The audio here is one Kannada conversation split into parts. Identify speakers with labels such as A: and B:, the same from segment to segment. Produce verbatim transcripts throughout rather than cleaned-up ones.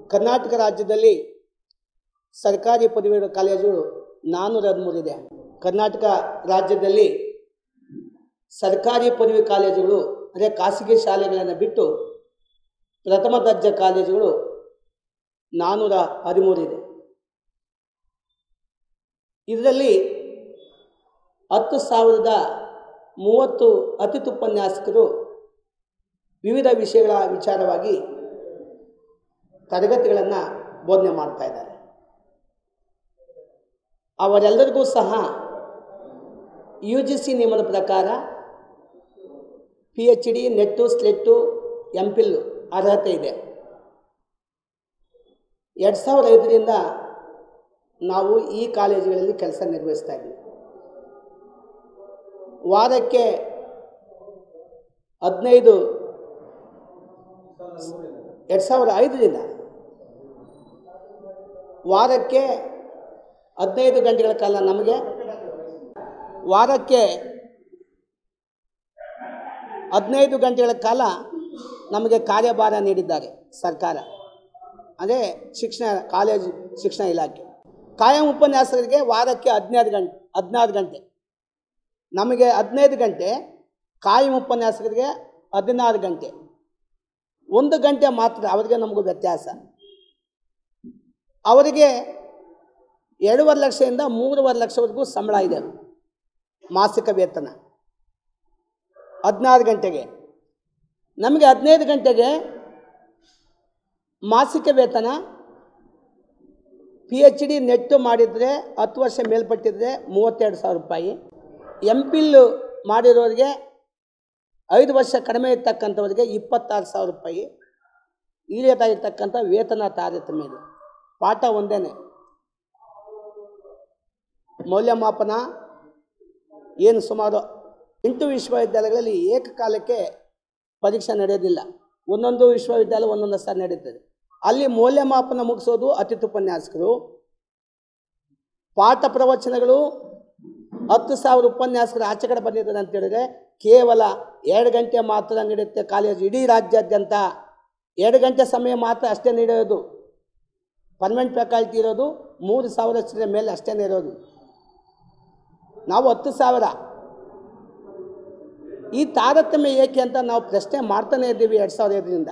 A: ಕರ್ನಾಟಕ ರಾಜ್ಯದಲ್ಲಿ ಸರ್ಕಾರಿ ಪದವಿ ಕಾಲೇಜುಗಳು ನಾನ್ನೂರ ಹದಿಮೂರು ಇದೆ. ಕರ್ನಾಟಕ ರಾಜ್ಯದಲ್ಲಿ ಸರ್ಕಾರಿ ಪದವಿ ಕಾಲೇಜುಗಳು ಅಂದರೆ ಖಾಸಗಿ ಶಾಲೆಗಳನ್ನು ಬಿಟ್ಟು ಪ್ರಥಮ ದರ್ಜೆ ಕಾಲೇಜುಗಳು ನಾನ್ನೂರ ಹದಿಮೂರು ಇದೆ. ಇದರಲ್ಲಿ ಹತ್ತು ಸಾವಿರದ ಮೂವತ್ತು ಅತಿಥಿ ಉಪನ್ಯಾಸಕರು ವಿವಿಧ ವಿಷಯಗಳ ವಿಚಾರವಾಗಿ ತರಗತಿಗಳನ್ನು ಬೋಧನೆ ಮಾಡ್ತಾ ಇದ್ದಾರೆ. ಅವರೆಲ್ಲರಿಗೂ ಸಹ ಯು ಜಿ ಸಿ ನಿಯಮದ ಪ್ರಕಾರ P H D, NET, SLET, M Phil ಅರ್ಹತೆ ಇದೆ. ಎರಡು ಸಾವಿರದ ಐದರಿಂದ ನಾವು ಈ ಕಾಲೇಜುಗಳಲ್ಲಿ ಕೆಲಸ ನಿರ್ವಹಿಸ್ತಾ ಇದ್ದೀವಿ. ವಾರಕ್ಕೆ ಹದಿನೈದು ಎರಡು ಸಾವಿರದ ಐದರಿಂದ ವಾರಕ್ಕೆ ಹದಿನೈದು ಗಂಟೆಗಳ ಕಾಲ ನಮಗೆ ವಾರಕ್ಕೆ ಹದಿನೈದು ಗಂಟೆಗಳ ಕಾಲ ನಮಗೆ ಕಾರ್ಯಭಾರ ನೀಡಿದ್ದಾರೆ ಸರ್ಕಾರ, ಅದೇ ಶಿಕ್ಷಣ ಕಾಲೇಜು ಶಿಕ್ಷಣ ಇಲಾಖೆ. ಕಾಯಂ ಉಪನ್ಯಾಸಕರಿಗೆ ವಾರಕ್ಕೆ ಹದಿನೈದು ಗಂಟೆ ಹದಿನಾರು ಗಂಟೆ ನಮಗೆ ಹದಿನೈದು ಗಂಟೆ, ಕಾಯಂ ಉಪನ್ಯಾಸಕರಿಗೆ ಹದಿನಾರು ಗಂಟೆ. ಒಂದು ಗಂಟೆ ಮಾತ್ರ ಅವರಿಗೆ ನಮಗೂ ವ್ಯತ್ಯಾಸ. ಅವರಿಗೆ ಎರಡೂವರೆ ಲಕ್ಷದಿಂದ ಮೂರುವರೆ ಲಕ್ಷವರೆಗೂ ಸಂಬಳ ಇದೆ ಮಾಸಿಕ ವೇತನ ಹದಿನಾರು ಗಂಟೆಗೆ. ನಮಗೆ ಹದಿನೈದು ಗಂಟೆಗೆ ಮಾಸಿಕ ವೇತನ ಪಿ ಎಚ್ ಡಿ ನೆಟ್ಟು ಮಾಡಿದರೆ ಹತ್ತು ವರ್ಷ ಮೇಲ್ಪಟ್ಟಿದ್ರೆ ಮೂವತ್ತೆರಡು ಸಾವಿರ ರೂಪಾಯಿ, ಎಂ ಪಿಲ್ ಮಾಡಿರೋರಿಗೆ ಐದು ವರ್ಷ ಕಡಿಮೆ ಇರ್ತಕ್ಕಂಥವ್ರಿಗೆ ಇಪ್ಪತ್ತಾರು ಸಾವಿರ ರೂಪಾಯಿ ಇಳಿಯದಾಗಿರ್ತಕ್ಕಂಥ ವೇತನ ತಾರತಮ್ಯ ಇದೆ. ಪಾಠ ಒಂದೇ, ಮೌಲ್ಯಮಾಪನ ಏನು ಸುಮಾರು ಎಂಟು ವಿಶ್ವವಿದ್ಯಾಲಯಗಳಲ್ಲಿ ಏಕಕಾಲಕ್ಕೆ ಪರೀಕ್ಷೆ ನಡೆಯೋದಿಲ್ಲ. ಒಂದೊಂದು ವಿಶ್ವವಿದ್ಯಾಲಯ ಒಂದೊಂದು ಸಾರಿ ನಡೀತದೆ. ಅಲ್ಲಿ ಮೌಲ್ಯಮಾಪನ ಮುಗಿಸೋದು ಅತಿಥಿ ಉಪನ್ಯಾಸಕರು. ಪಾಠ ಪ್ರವಚನಗಳು ಹತ್ತು ಸಾವಿರ ಉಪನ್ಯಾಸಕರು ಆಚೆ ಕಡೆ ಬಂದಿದ್ದಾರೆ ಅಂತ ಹೇಳಿದ್ರೆ ಕೇವಲ ಎರಡು ಗಂಟೆ ಮಾತ್ರ ನಡೆಯುತ್ತೆ ಕಾಲೇಜು. ಇಡೀ ರಾಜ್ಯಾದ್ಯಂತ ಎರಡು ಗಂಟೆ ಸಮಯ ಮಾತ್ರ ಅಷ್ಟೇ ನೀಡೋದು. ಪರ್ಮನೆಂಟ್ ಫ್ಯಾಕಲ್ಟಿ ಇರೋದು ಮೂರು ಸಾವಿರ ಚಿಲ್ಲರೆ ಮೇಲೆ ಅಷ್ಟೇ ಇರೋದು. ನಾವು ಹತ್ತು ಸಾವಿರ. ಈ ತಾರತಮ್ಯ ಏಕೆ ಅಂತ ನಾವು ಪ್ರಶ್ನೆ ಮಾಡ್ತಾನೆ ಇದ್ದೀವಿ. ಎರಡು ಸಾವಿರದ ಐದರಿಂದ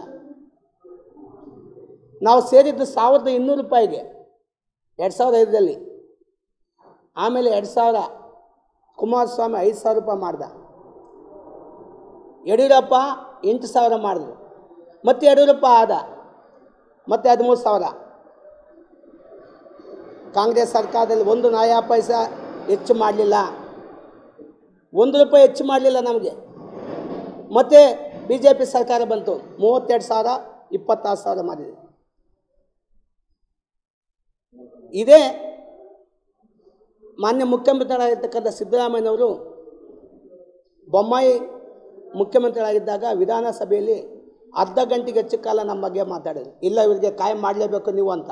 A: ನಾವು ಸೇರಿದ್ದು ಸಾವಿರದ ಇನ್ನೂರು ರೂಪಾಯಿಗೆ ಎರಡು ಸಾವಿರದ ಐದರಲ್ಲಿ. ಆಮೇಲೆ ಎರಡು ಸಾವಿರ ಕುಮಾರಸ್ವಾಮಿ ಐದು ಸಾವಿರ ರೂಪಾಯಿ ಮಾಡ್ದ, ಯಡಿಯೂರಪ್ಪ ಎಂಟು ಸಾವಿರ ಮಾಡಿದ್ರು, ಮತ್ತು ಯಡಿಯೂರಪ್ಪ ಆದ, ಮತ್ತು ಹದಿಮೂರು ಸಾವಿರ. ಕಾಂಗ್ರೆಸ್ ಸರ್ಕಾರದಲ್ಲಿ ಒಂದು ನಯಾ ಪೈಸಾ ಹೆಚ್ಚು ಮಾಡಲಿಲ್ಲ, ಒಂದು ರೂಪಾಯಿ ಹೆಚ್ಚು ಮಾಡಲಿಲ್ಲ ನಮಗೆ. ಮತ್ತು ಬಿ ಜೆ ಪಿ ಸರ್ಕಾರ ಬಂತು, ಮೂವತ್ತೆರಡು ಸಾವಿರ ಇಪ್ಪತ್ತಾರು ಸಾವಿರ ಮಾಡಿದೆ. ಇದೇ ಮಾನ್ಯ ಮುಖ್ಯಮಂತ್ರಿಗಳಾಗಿರ್ತಕ್ಕಂಥ ಸಿದ್ದರಾಮಯ್ಯನವರು ಬೊಮ್ಮಾಯಿ ಮುಖ್ಯಮಂತ್ರಿಗಳಾಗಿದ್ದಾಗ ವಿಧಾನಸಭೆಯಲ್ಲಿ ಅರ್ಧ ಗಂಟೆಗೆ ಹೆಚ್ಚು ಕಾಲ ನಮ್ಮ ಬಗ್ಗೆ ಮಾತಾಡಿದ್ರು. ಇಲ್ಲ, ಇವರಿಗೆ ಕಾಯಂ ಮಾಡಲೇಬೇಕು ನೀವು ಅಂತ.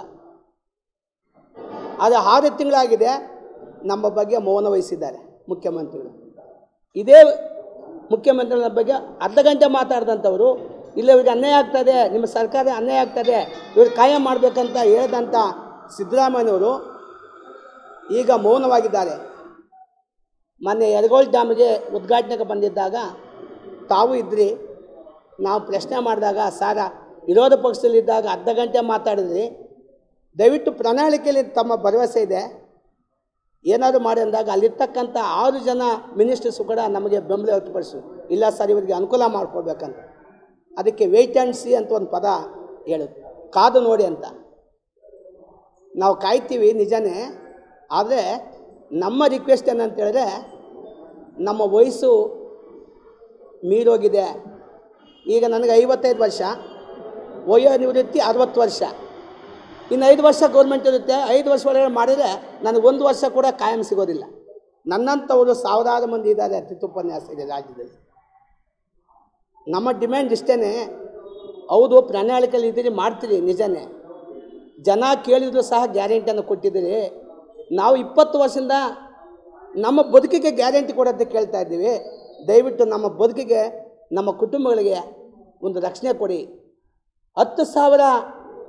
A: ಆದರೆ ಆರು ತಿಂಗಳಾಗಿದೆ ನಮ್ಮ ಬಗ್ಗೆ ಮೌನ ವಹಿಸಿದ್ದಾರೆ ಮುಖ್ಯಮಂತ್ರಿಗಳು. ಇದೇ ಮುಖ್ಯಮಂತ್ರಿಗಳ ಬಗ್ಗೆ ಅರ್ಧ ಗಂಟೆ ಮಾತಾಡಿದಂಥವರು ಇಲ್ಲ ಇವರಿಗೆ ಅನ್ಯಾಯ ಆಗ್ತದೆ, ನಿಮ್ಮ ಸರ್ಕಾರ ಅನ್ಯಾಯ ಆಗ್ತದೆ, ಇವ್ರಿಗೆ ಕಾಯಂ ಮಾಡಬೇಕಂತ ಹೇಳಿದಂಥ ಸಿದ್ದರಾಮಯ್ಯನವರು ಈಗ ಮೌನವಾಗಿದ್ದಾರೆ. ಮೊನ್ನೆ ಯರಗೋಳ್ ಡ್ಯಾಮ್ಗೆ ಉದ್ಘಾಟನೆಗೆ ಬಂದಿದ್ದಾಗ ತಾವು ಇದ್ರಿ. ನಾವು ಪ್ರಶ್ನೆ ಮಾಡಿದಾಗ ಸಾರ ವಿರೋಧ ಪಕ್ಷದಲ್ಲಿದ್ದಾಗ ಅರ್ಧ ಗಂಟೆ ಮಾತಾಡಿದ್ರಿ, ದಯವಿಟ್ಟು ಪ್ರಣಾಳಿಕೆಯಲ್ಲಿ ತಮ್ಮ ಭರವಸೆ ಇದೆ ಏನಾದರೂ ಮಾಡಿ ಅಂದಾಗ ಅಲ್ಲಿರ್ತಕ್ಕಂಥ ಆರು ಜನ ಮಿನಿಸ್ಟರ್ಸು ಕೂಡ ನಮಗೆ ಬೆಂಬಲ ವ್ಯಕ್ತಪಡಿಸು. ಇಲ್ಲ ಸರ್, ಇವರಿಗೆ ಅನುಕೂಲ ಮಾಡ್ಕೊಳ್ಬೇಕಂತ. ಅದಕ್ಕೆ ವೆಯ್ಟ್ ಆ್ಯಂಡ್ ಸಿ ಅಂತ ಒಂದು ಪದ ಹೇಳೋದು, ಕಾದು ನೋಡಿ ಅಂತ. ನಾವು ಕಾಯ್ತೀವಿ ನಿಜನೇ. ಆದರೆ ನಮ್ಮ ರಿಕ್ವೆಸ್ಟ್ ಏನಂತ ಹೇಳಿದ್ರೆ, ನಮ್ಮ ವಯಸ್ಸು ಮೀರೋಗಿದೆ. ಈಗ ನನಗೆ ಐವತ್ತೈದು ವರ್ಷ, ವಯೋ ನಿವೃತ್ತಿ ಅರವತ್ತು ವರ್ಷ. ಇನ್ನು ಐದು ವರ್ಷ ಗೌರ್ಮೆಂಟ್ ಇರುತ್ತೆ. ಐದು ವರ್ಷ ಒಳಗಡೆ ಮಾಡಿದರೆ ನನಗೆ ಒಂದು ವರ್ಷ ಕೂಡ ಕಾಯಂ ಸಿಗೋದಿಲ್ಲ. ನನ್ನಂಥವರು ಸಾವಿರಾರು ಮಂದಿ ಇದ್ದಾರೆ ಅತಿಥಿ ಉಪನ್ಯಾಸಕರು ರಾಜ್ಯದಲ್ಲಿ. ನಮ್ಮ ಡಿಮ್ಯಾಂಡ್ ಇಷ್ಟೇ. ಹೌದು, ಪ್ರಣಾಳಿಕೆಯಲ್ಲಿ ಇದ್ದೀರಿ, ಮಾಡ್ತೀರಿ ನಿಜನೇ. ಜನ ಕೇಳಿದ್ರು ಸಹ ಗ್ಯಾರಂಟಿಯನ್ನು ಕೊಟ್ಟಿದ್ದೀರಿ. ನಾವು ಇಪ್ಪತ್ತು ವರ್ಷದಿಂದ ನಮ್ಮ ಬದುಕಿಗೆ ಗ್ಯಾರಂಟಿ ಕೊಡೋದಕ್ಕೆ ಕೇಳ್ತಾ ಇದ್ದೀವಿ. ದಯವಿಟ್ಟು ನಮ್ಮ ಬದುಕಿಗೆ, ನಮ್ಮ ಕುಟುಂಬಗಳಿಗೆ ಒಂದು ರಕ್ಷಣೆ ಕೊಡಿ. ಹತ್ತು ಸಾವಿರ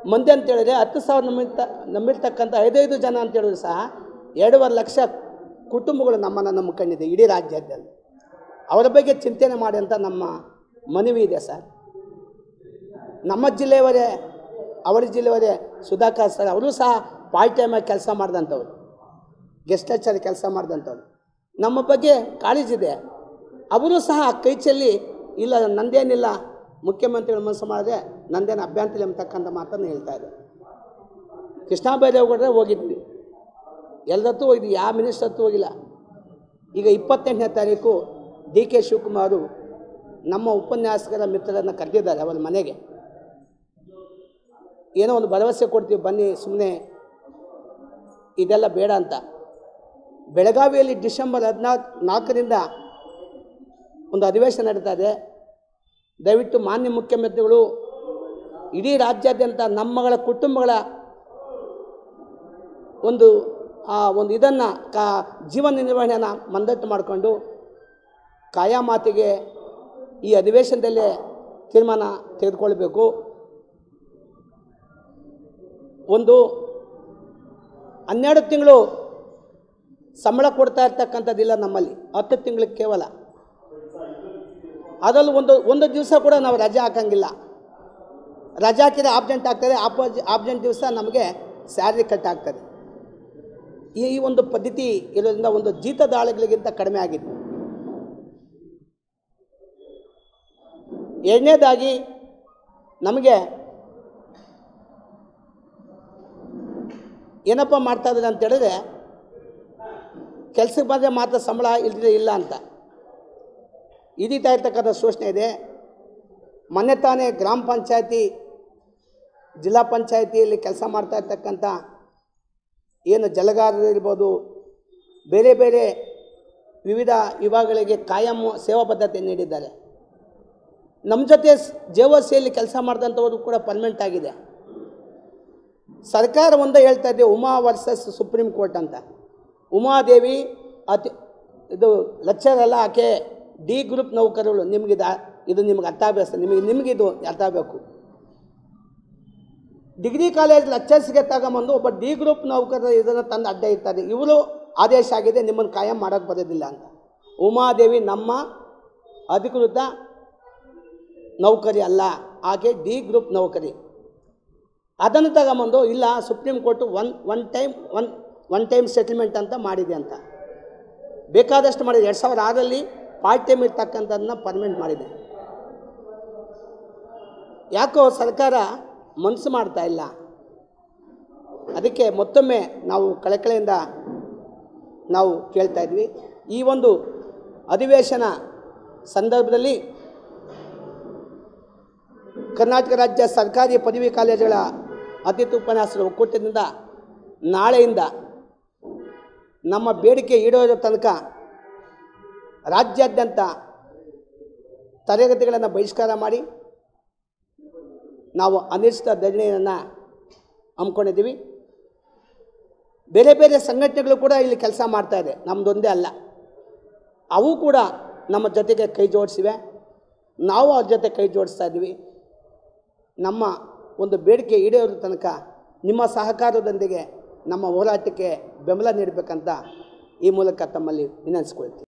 A: ಮಂದಿ ಅಂತ ಹೇಳಿದ್ರೆ ಹತ್ತು ಸಾವಿರ ನಂಬಿರ್ತ ನಂಬಿರ್ತಕ್ಕಂಥ ಐದೈದು ಜನ ಅಂತ ಹೇಳಿದ್ರು ಸಹ ಎರಡೂವರೆ ಲಕ್ಷ ಕುಟುಂಬಗಳು ನಮ್ಮನ್ನು ನಂಬಿಕೊಂಡಿದೆ ಇಡೀ ರಾಜ್ಯದಲ್ಲಿ. ಅವರ ಬಗ್ಗೆ ಚಿಂತನೆ ಮಾಡಿ ಅಂತ ನಮ್ಮ ಮನವಿ ಇದೆ ಸರ್. ನಮ್ಮ ಜಿಲ್ಲೆಯವರೇ ಅವರ ಜಿಲ್ಲೆಯವರೇ ಸುಧಾಕರ್ ಸರ್ ಅವರು ಸಹ ಪಾರ್ಟ್ ಟೈಮಾಗಿ ಕೆಲಸ ಮಾಡಿದಂಥವ್ರು, ಗೆಸ್ಟ್ ಲೆಕ್ಚರ್ ಕೆಲಸ ಮಾಡಿದಂಥವ್ರು. ನಮ್ಮ ಬಗ್ಗೆ ಕಾಳಜಿದೆ. ಅವರು ಸಹ ಕೈ ಚೆಲ್ಲಿ ಇಲ್ಲ ನಂದೇನಿಲ್ಲ, ಮುಖ್ಯಮಂತ್ರಿಗಳು ಮನಸ್ಸು ಮಾಡಿದ್ರೆ ನಂದೇನು ಅಭ್ಯಂತರ ಎಂಬತಕ್ಕಂಥ ಮಾತನ್ನು ಹೇಳ್ತಾ ಇದೆ. ಕೃಷ್ಣ ಬೈರೇಗೌಡರೆ ಹೋಗಿದ್ವಿ, ಎಲ್ಲರತ್ತೂ ಹೋಗಿದ್ವಿ, ಯಾವ ಮಿನಿಸ್ಟರ್ ಹತ್ತು ಹೋಗಿಲ್ಲ. ಈಗ ಇಪ್ಪತ್ತೆಂಟನೇ ತಾರೀಕು ಡಿ ಕೆ ಶಿವಕುಮಾರು ನಮ್ಮ ಉಪನ್ಯಾಸಕರ ಮಿತ್ರರನ್ನು ಕರೆದಿದ್ದಾರೆ ಅವರ ಮನೆಗೆ. ಏನೋ ಒಂದು ಭರವಸೆ ಕೊಡ್ತೀವಿ ಬನ್ನಿ, ಸುಮ್ಮನೆ ಇದೆಲ್ಲ ಬೇಡ ಅಂತ. ಬೆಳಗಾವಿಯಲ್ಲಿ ಡಿಸೆಂಬರ್ ಹದಿನಾಲ್ಕು ನಾಲ್ಕರಿಂದ ಒಂದು ಅಧಿವೇಶನ ನಡೀತಾ ಇದೆ. ದಯವಿಟ್ಟು ಮಾನ್ಯ ಮುಖ್ಯಮಂತ್ರಿಗಳು ಇಡೀ ರಾಜ್ಯಾದ್ಯಂತ ನಮ್ಮಗಳ ಕುಟುಂಬಗಳ ಒಂದು ಆ ಒಂದು ಇದನ್ನು ಕಾ ಜೀವನ ನಿರ್ವಹಣೆಯನ್ನು ಮಂದಟ್ಟು ಮಾಡಿಕೊಂಡು ಕಾಯಾ ಮಾತಿಗೆ ಈ ಅಧಿವೇಶನದಲ್ಲೇ ತೀರ್ಮಾನ ತೆಗೆದುಕೊಳ್ಬೇಕು. ಒಂದು ಹನ್ನೆರಡು ತಿಂಗಳು ಸಂಬಳ ಕೊಡ್ತಾ ಇರ್ತಕ್ಕಂಥದ್ದಿಲ್ಲ ನಮ್ಮಲ್ಲಿ, ಹತ್ತು ತಿಂಗಳಿಗೆ ಕೇವಲ. ಅದರಲ್ಲಿ ಒಂದು ಒಂದು ದಿವಸ ಕೂಡ ನಾವು ರಜೆ ಹಾಕಂಗಿಲ್ಲ. ರಜೆ ಹಾಕಿದರೆ ಆಬ್ಸೆಂಟ್ ಆಗ್ತದೆ, ಆಪೋಜಿ ಆಬ್ಸೆಂಟ್ ದಿವಸ ನಮಗೆ ಸ್ಯಾಲ್ರಿ ಕಟ್ ಆಗ್ತದೆ. ಈ ಒಂದು ಪದ್ಧತಿ ಇರೋದ್ರಿಂದ ಒಂದು ಜೀತದಾಳುಗಳಿಗಿಂತ ಕಡಿಮೆ ಆಗಿದೆ. ಎರಡನೇದಾಗಿ ನಮಗೆ ಏನಪ್ಪ ಮಾಡ್ತಾ ಇದ್ದಾರೆ ಅಂತ ಹೇಳಿದ್ರೆ, ಕೆಲಸಕ್ಕೆ ಬಂದರೆ ಮಾತ್ರ ಸಂಬಳ, ಇಲ್ಲದೆ ಇಲ್ಲ ಅಂತ ಇದೀತಾ ಇರ್ತಕ್ಕಂಥ ಸೂಚನೆ ಇದೆ. ಮೊನ್ನೆ ತಾನೇ ಗ್ರಾಮ ಪಂಚಾಯತಿ ಜಿಲ್ಲಾ ಪಂಚಾಯತಿಯಲ್ಲಿ ಕೆಲಸ ಮಾಡ್ತಾ ಇರ್ತಕ್ಕಂಥ ಏನು ಜಲಗಾರರು ಇರ್ಬೋದು, ಬೇರೆ ಬೇರೆ ವಿವಿಧ ವಿಭಾಗಗಳಿಗೆ ಕಾಯಂ ಸೇವಾ ಪದ್ಧತಿ ನೀಡಿದ್ದಾರೆ. ನಮ್ಮ ಜೊತೆ ಜೆ ಒ ಸಿಯಲ್ಲಿ ಕೆಲಸ ಮಾಡಿದಂಥವರು ಕೂಡ ಪರ್ಮನೆಂಟ್ ಆಗಿದೆ. ಸರ್ಕಾರ ಒಂದೇ ಹೇಳ್ತಾ ಇದೆ, ಉಮಾ ವರ್ಸಸ್ ಸುಪ್ರೀಂ ಕೋರ್ಟ್ ಅಂತ. ಉಮಾದೇವಿ ಅತಿ ಇದು ಲೆಕ್ಚರಲ್ಲ, ಆಕೆ ಡಿ ಗ್ರೂಪ್ ನೌಕರಗಳು. ನಿಮಗಿದು ಇದು ನಿಮ್ಗೆ ಅರ್ಥ ಆಗಬೇಕು, ನಿಮಗೆ ನಿಮಗಿದು ಅರ್ಥ ಆಗಬೇಕು. ಡಿಗ್ರಿ ಕಾಲೇಜ್ ಲೆಕ್ಚರ್ಸ್ಗೆ ತಗೊಂಬಂದು ಒಬ್ಬ ಡಿ ಗ್ರೂಪ್ ನೌಕರರು ಇದನ್ನು ತಂದು ಅಡ್ಡ ಇರ್ತಾರೆ. ಇವರು ಆದೇಶ ಆಗಿದೆ ನಿಮ್ಮನ್ನು ಕಾಯಂ ಮಾಡೋಕ್ಕೆ ಬರೋದಿಲ್ಲ ಅಂತ. ಉಮಾದೇವಿ ನಮ್ಮ ಅಧಿಕೃತ ನೌಕರಿ ಅಲ್ಲ, ಆಕೆ ಡಿ ಗ್ರೂಪ್ ನೌಕರಿ. ಅದನ್ನು ತಗೊಂಬಂದು ಇಲ್ಲ supreme court one one time one one time settlement ಅಂತ ಮಾಡಿದೆ ಅಂತ. ಬೇಕಾದಷ್ಟು ಮಾಡಿದೆ. ಎರಡು ಸಾವಿರದ ಆರರಲ್ಲಿ ಪಾರ್ಟ್ ಟೈಮ್ ಇರ್ತಕ್ಕಂಥದ್ದನ್ನ ಪರ್ಮನೆಂಟ್ ಮಾಡಿದೆ. ಯಾಕೋ ಸರ್ಕಾರ ಮನಸ್ಸು ಮಾಡ್ತಾ ಇಲ್ಲ. ಅದಕ್ಕೆ ಮತ್ತೊಮ್ಮೆ ನಾವು ಕಳಕಳಿಯಿಂದ ನಾವು ಕೇಳ್ತಾ ಇದ್ವಿ, ಈ ಒಂದು ಅಧಿವೇಶನ ಸಂದರ್ಭದಲ್ಲಿ ಕರ್ನಾಟಕ ರಾಜ್ಯ ಸರ್ಕಾರಿ ಪದವಿ ಕಾಲೇಜುಗಳ ಅತಿಥಿ ಉಪನ್ಯಾಸಕರ ಒಕ್ಕೂಟದಿಂದ ನಾಳೆಯಿಂದ ನಮ್ಮ ಬೇಡಿಕೆ ಈಡೇರೋ ತನಕ ರಾಜ್ಯಾದ್ಯಂತ ತರಗತಿಗಳನ್ನು ಬಹಿಷ್ಕಾರ ಮಾಡಿ ನಾವು ಅನಿಶ್ಚಿತ ಧರಣಿಯನ್ನು ಹಮ್ಮಿಕೊಂಡಿದ್ದೀವಿ. ಬೇರೆ ಬೇರೆ ಸಂಘಟನೆಗಳು ಕೂಡ ಇಲ್ಲಿ ಕೆಲಸ ಮಾಡ್ತಾಯಿದೆ, ನಮ್ಮದೊಂದೇ ಅಲ್ಲ. ಅವು ಕೂಡ ನಮ್ಮ ಜೊತೆಗೆ ಕೈ ಜೋಡಿಸಿವೆ, ನಾವು ಅವ್ರ ಜೊತೆ ಕೈ ಜೋಡಿಸ್ತಾ ಇದ್ದೀವಿ. ನಮ್ಮ ಒಂದು ಬೇಡಿಕೆ ಈಡೇರೋ ತನಕ ನಿಮ್ಮ ಸಹಕಾರದೊಂದಿಗೆ ನಮ್ಮ ಹೋರಾಟಕ್ಕೆ ಬೆಂಬಲ ನೀಡಬೇಕಂತ ಈ ಮೂಲಕ ತಮ್ಮಲ್ಲಿ ವಿನಂತಿಸ್ಕೊಳ್ತೀವಿ.